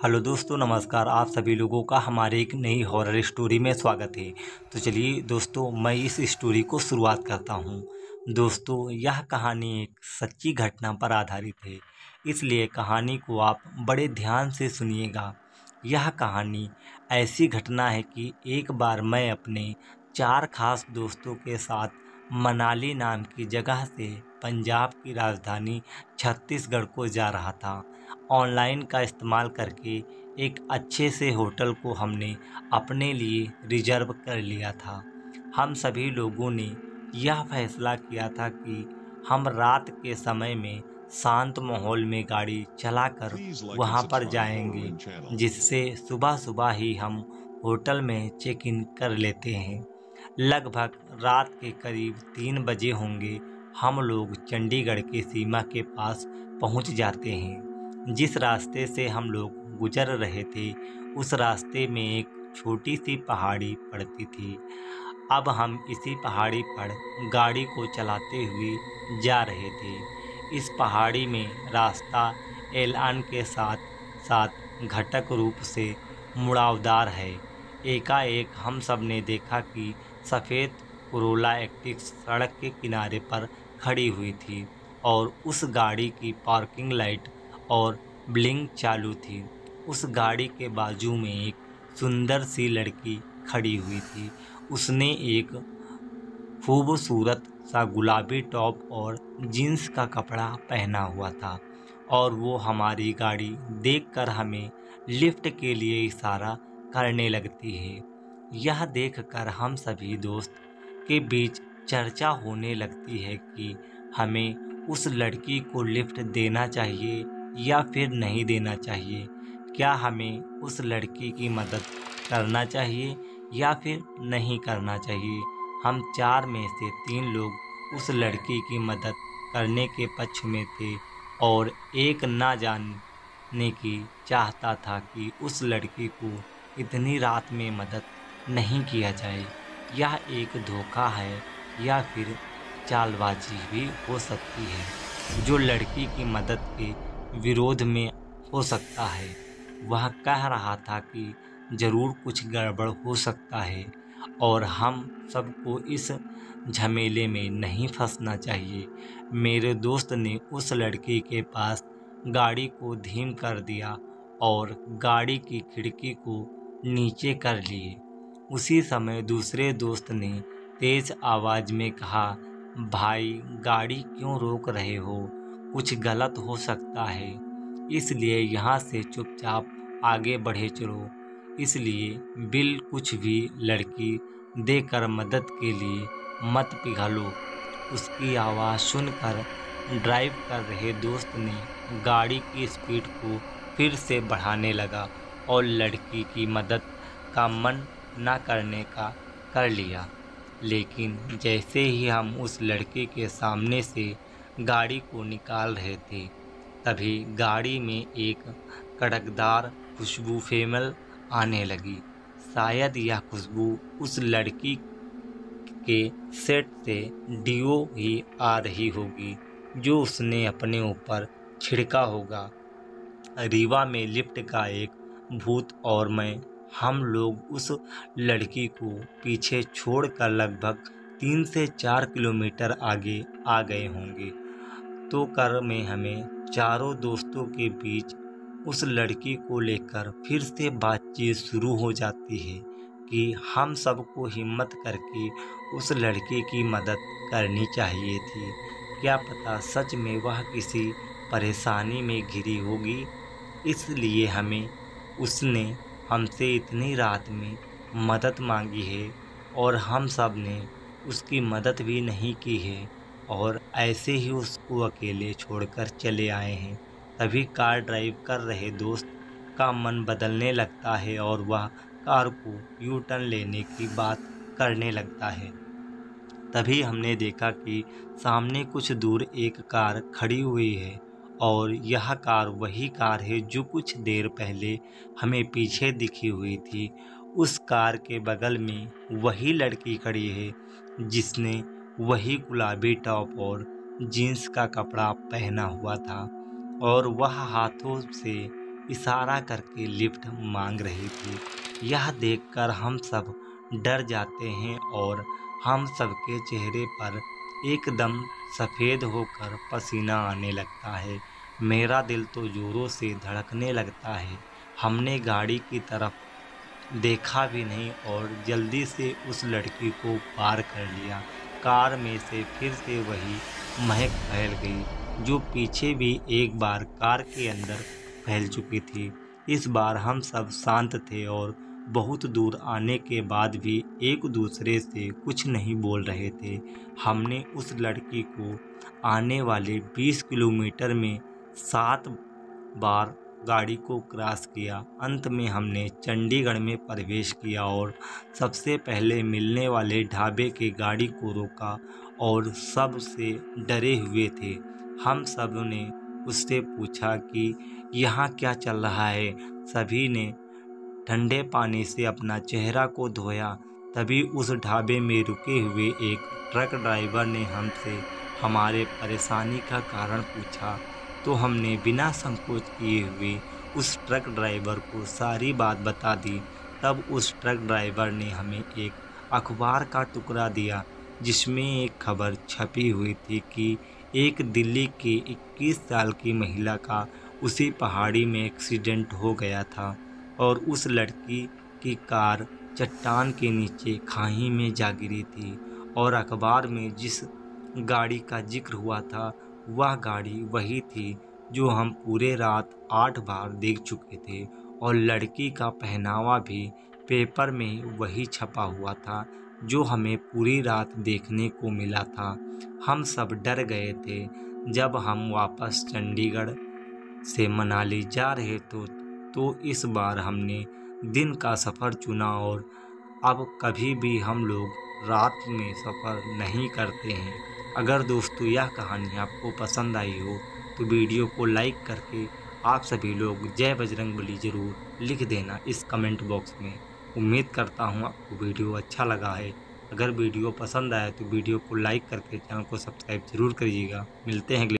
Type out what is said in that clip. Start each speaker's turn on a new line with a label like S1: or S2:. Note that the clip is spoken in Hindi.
S1: हेलो दोस्तों, नमस्कार। आप सभी लोगों का हमारे एक नई हॉरर स्टोरी में स्वागत है। तो चलिए दोस्तों, मैं इस स्टोरी को शुरुआत करता हूँ। दोस्तों, यह कहानी एक सच्ची घटना पर आधारित है, इसलिए कहानी को आप बड़े ध्यान से सुनिएगा। यह कहानी ऐसी घटना है कि एक बार मैं अपने 4 खास दोस्तों के साथ मनाली नाम की जगह से पंजाब की राजधानी छत्तीसगढ़ को जा रहा था। ऑनलाइन का इस्तेमाल करके एक अच्छे से होटल को हमने अपने लिए रिजर्व कर लिया था। हम सभी लोगों ने यह फैसला किया था कि हम रात के समय में शांत माहौल में गाड़ी चलाकर वहां पर जाएंगे, जिससे सुबह सुबह ही हम होटल में चेक इन कर लेते हैं। लगभग रात के करीब 3 बजे होंगे, हम लोग चंडीगढ़ की सीमा के पास पहुंच जाते हैं। जिस रास्ते से हम लोग गुजर रहे थे, उस रास्ते में एक छोटी सी पहाड़ी पड़ती थी। अब हम इसी पहाड़ी पर गाड़ी को चलाते हुए जा रहे थे। इस पहाड़ी में रास्ता एलान के साथ साथ घटक रूप से मुड़ावदार है। एकाएक हम सब ने देखा कि सफ़ेद कोरोला एक्टिवा सड़क के किनारे पर खड़ी हुई थी और उस गाड़ी की पार्किंग लाइट और ब्लिंक चालू थी। उस गाड़ी के बाजू में एक सुंदर सी लड़की खड़ी हुई थी। उसने एक खूबसूरत सा गुलाबी टॉप और जीन्स का कपड़ा पहना हुआ था और वो हमारी गाड़ी देखकर हमें लिफ्ट के लिए इशारा करने लगती है। यह देखकर हम सभी दोस्त के बीच चर्चा होने लगती है कि हमें उस लड़की को लिफ्ट देना चाहिए या फिर नहीं देना चाहिए। क्या हमें उस लड़की की मदद करना चाहिए या फिर नहीं करना चाहिए। हम 4 में से 3 लोग उस लड़की की मदद करने के पक्ष में थे और एक ना जानने की चाहता था कि उस लड़की को इतनी रात में मदद नहीं किया जाए। यह एक धोखा है या फिर चालबाजी भी हो सकती है, जो लड़की की मदद के विरोध में हो सकता है। वह कह रहा था कि ज़रूर कुछ गड़बड़ हो सकता है और हम सबको इस झमेले में नहीं फंसना चाहिए। मेरे दोस्त ने उस लड़की के पास गाड़ी को धीम कर दिया और गाड़ी की खिड़की को नीचे कर लिए। उसी समय दूसरे दोस्त ने तेज आवाज़ में कहा, भाई गाड़ी क्यों रोक रहे हो, कुछ गलत हो सकता है, इसलिए यहाँ से चुपचाप आगे बढ़े चलो। इसलिए बिल कुछ भी लड़की देकर मदद के लिए मत पिघलो। उसकी आवाज़ सुनकर ड्राइव कर रहे दोस्त ने गाड़ी की स्पीड को फिर से बढ़ाने लगा और लड़की की मदद का मन न करने का कर लिया। लेकिन जैसे ही हम उस लड़के के सामने से गाड़ी को निकाल रहे थे, तभी गाड़ी में एक कड़कदार खुशबू फैल आने लगी। शायद यह खुशबू उस लड़की के सेट से डीओ ही आ रही होगी, जो उसने अपने ऊपर छिड़का होगा। रीवा में लिफ्ट का एक भूत और मैं, हम लोग उस लड़की को पीछे छोड़कर लगभग 3 से 4 किलोमीटर आगे आ गए होंगे। तो कर में हमें चारों दोस्तों के बीच उस लड़की को लेकर फिर से बातचीत शुरू हो जाती है कि हम सबको हिम्मत करके उस लड़की की मदद करनी चाहिए थी। क्या पता सच में वह किसी परेशानी में घिरी होगी, इसलिए उसने हमसे इतनी रात में मदद मांगी है और हम सब ने उसकी मदद भी नहीं की है और ऐसे ही उसको अकेले छोड़कर चले आए हैं। तभी कार ड्राइव कर रहे दोस्त का मन बदलने लगता है और वह कार को यू टर्न लेने की बात करने लगता है। तभी हमने देखा कि सामने कुछ दूर एक कार खड़ी हुई है और यह कार वही कार है जो कुछ देर पहले हमें पीछे दिखी हुई थी। उस कार के बगल में वही लड़की खड़ी है जिसने वही गुलाबी टॉप और जीन्स का कपड़ा पहना हुआ था और वह हाथों से इशारा करके लिफ्ट मांग रही थी। यह देखकर हम सब डर जाते हैं और हम सबके चेहरे पर एकदम सफ़ेद होकर पसीना आने लगता है। मेरा दिल तो ज़ोरों से धड़कने लगता है। हमने गाड़ी की तरफ देखा भी नहीं और जल्दी से उस लड़की को पार कर लिया। कार में से फिर से वही महक फैल गई जो पीछे भी एक बार कार के अंदर फैल चुकी थी। इस बार हम सब शांत थे और बहुत दूर आने के बाद भी एक दूसरे से कुछ नहीं बोल रहे थे। हमने उस लड़की को आने वाले 20 किलोमीटर में 7 बार गाड़ी को क्रॉस किया। अंत में हमने चंडीगढ़ में प्रवेश किया और सबसे पहले मिलने वाले ढाबे के गाड़ी को रोका और सब से डरे हुए थे। हम सब ने उससे पूछा कि यहाँ क्या चल रहा है। सभी ने ठंडे पानी से अपना चेहरा को धोया। तभी उस ढाबे में रुके हुए एक ट्रक ड्राइवर ने हमसे हमारे परेशानी का कारण पूछा, तो हमने बिना संकोच किए हुए उस ट्रक ड्राइवर को सारी बात बता दी। तब उस ट्रक ड्राइवर ने हमें एक अखबार का टुकड़ा दिया जिसमें एक खबर छपी हुई थी कि एक दिल्ली की 21 साल की महिला का उसी पहाड़ी में एक्सीडेंट हो गया था और उस लड़की की कार चट्टान के नीचे खाई में जा गिरी थी। और अखबार में जिस गाड़ी का जिक्र हुआ था वह गाड़ी वही थी जो हम पूरे रात 8 बार देख चुके थे और लड़की का पहनावा भी पेपर में वही छपा हुआ था जो हमें पूरी रात देखने को मिला था। हम सब डर गए थे। जब हम वापस चंडीगढ़ से मनाली जा रहे तो इस बार हमने दिन का सफ़र चुना और अब कभी भी हम लोग रात में सफ़र नहीं करते हैं। अगर दोस्तों यह कहानी आपको पसंद आई हो तो वीडियो को लाइक करके आप सभी लोग जय बजरंगबली ज़रूर लिख देना इस कमेंट बॉक्स में। उम्मीद करता हूँ आपको वीडियो अच्छा लगा है। अगर वीडियो पसंद आया तो वीडियो को लाइक करके चैनल को सब्सक्राइब ज़रूर करिएगा। मिलते हैं